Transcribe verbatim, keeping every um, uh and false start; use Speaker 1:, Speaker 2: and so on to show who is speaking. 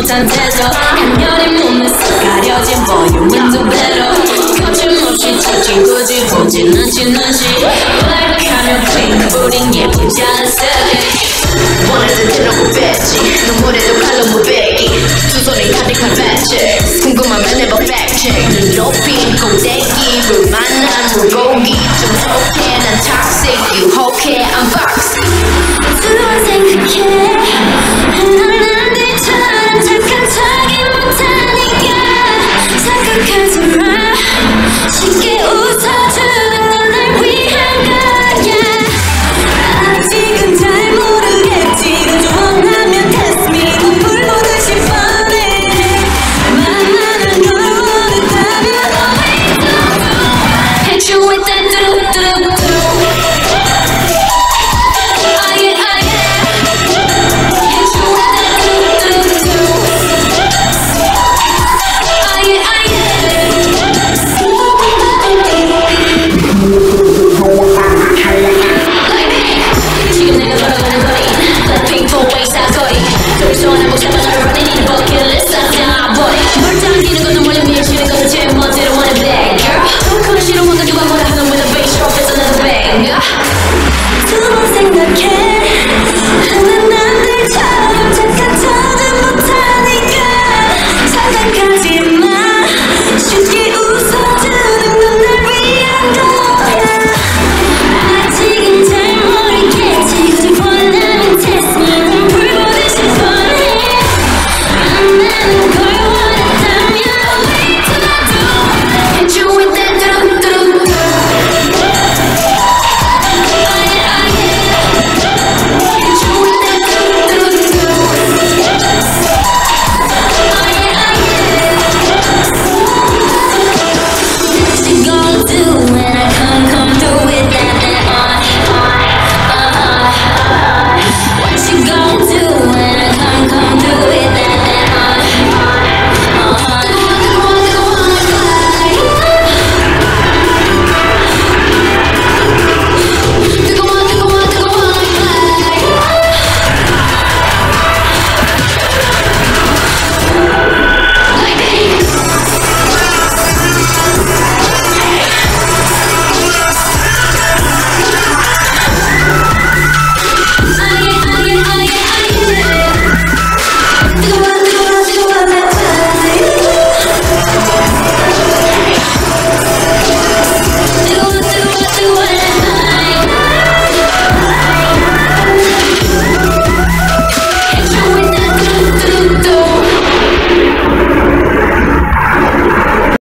Speaker 1: 못한 태도 간녀린 몸에서 가려진 볼륨은 두 배로 거침없이 찍힌 굳이 보진 않진 않지 블랙하며 clean 우린 예쁘지 않았어 원해서 대놓고 뺐지 눈물에도 칼로 무배기 두 손에 가득한 배치 궁금하면 never fact check 눈 높인 꼭대기 물 만난 물고기 좀 속해 난 toxic you